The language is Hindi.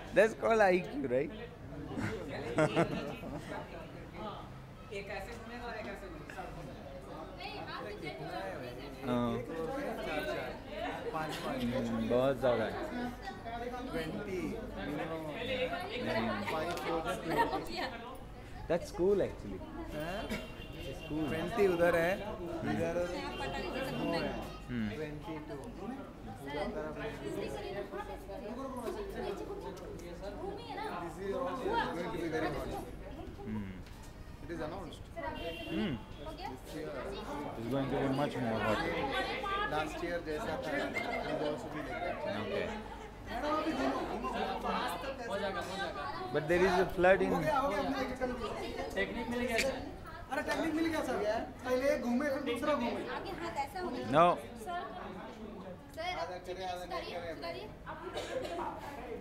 That's called IQ, right? एक ऐसे घूमेगा और एक ऐसे घूमेगा। हाँ, एक फ्लोर में चार चार, पाँच पाँच, बहुत ज़्यादा है। 20 मिनिमम, 5 फ्लोर में 20 That's school actually. हैं? School. 20 उधर है, इधर नो है, Hmm. 22 उधर तरफ है। This is also going to be very hot. Hmm. It is announced. Hmm. This year, It's going to be much more hot. last year जैसा था, it will also be like that. Okay. हो जाएगा। But there is a flood in. Technique मिल गया सर। अरे टेक्निक मिल गया सर, पहले एक घूमे फिर दूसरा घूमे। आगे हाथ ऐसा होना No. सर आधा करे, आधा नहीं करे।